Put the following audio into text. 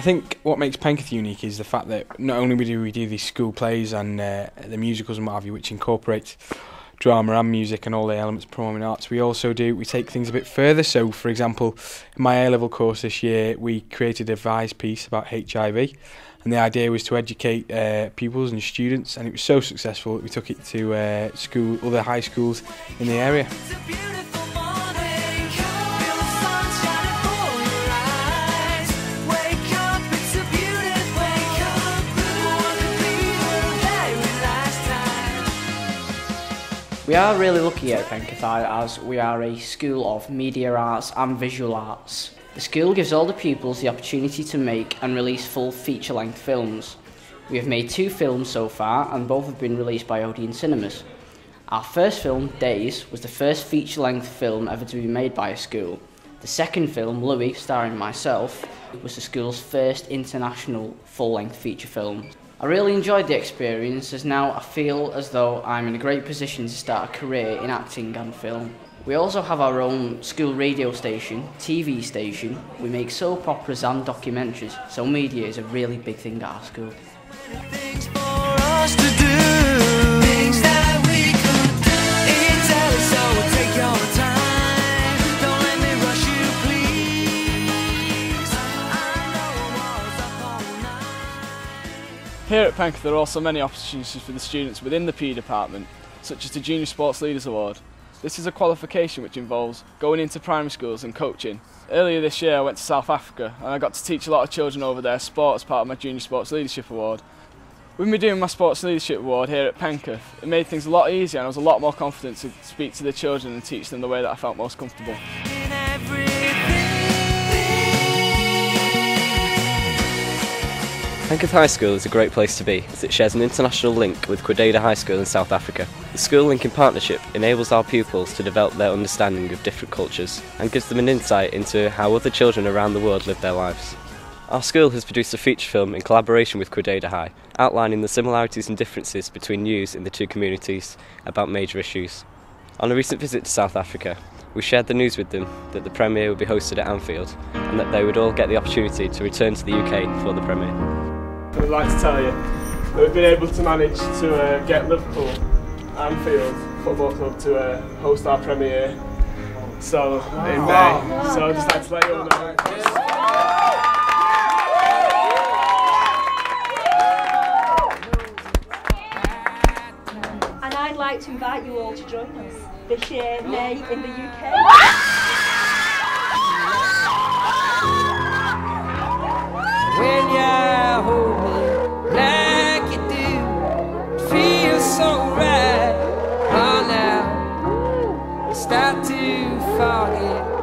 think what makes Penketh unique is the fact that not only do we do these school plays and the musicals and what have you, which incorporate drama and music and all the elements of performing arts, we take things a bit further. So, for example, in my A-level course this year, we created a advice piece about HIV, and the idea was to educate pupils and students, and it was so successful that we took it to other high schools in the area. We are really lucky at Penketh as we are a school of media arts and visual arts. The school gives all the pupils the opportunity to make and release full feature-length films. We have made 2 films so far, and both have been released by Odeon Cinemas. Our first film, Days, was the first feature-length film ever to be made by a school. The second film, Louis, starring myself, was the school's first international full-length feature film. I really enjoyed the experience, as now I feel as though I'm in a great position to start a career in acting and film. We also have our own school radio station, TV station. We make soap operas and documentaries, so media is a really big thing at our school. Here at Penketh there are also many opportunities for the students within the PE department, such as the Junior Sports Leaders Award. This is a qualification which involves going into primary schools and coaching. Earlier this year I went to South Africa and I got to teach a lot of children over there sport as part of my Junior Sports Leadership Award. With me doing my Sports Leadership Award here at Penketh, it made things a lot easier and I was a lot more confident to speak to the children and teach them the way that I felt most comfortable. Penketh High School is a great place to be, as it shares an international link with Quedada High School in South Africa. The school linking partnership enables our pupils to develop their understanding of different cultures and gives them an insight into how other children around the world live their lives. Our school has produced a feature film in collaboration with Quedada High, outlining the similarities and differences between youths in the 2 communities about major issues. On a recent visit to South Africa, we shared the news with them that the premiere would be hosted at Anfield and that they would all get the opportunity to return to the UK for the premiere. I'd like to tell you that we've been able to manage to get Liverpool Anfield Football Club to host our premiere in May. So I'd just like to let you all know. And I'd like to invite you all to join us this year, May, in the UK. When you hold me like you do, it feels so right. Oh, now you start to forget.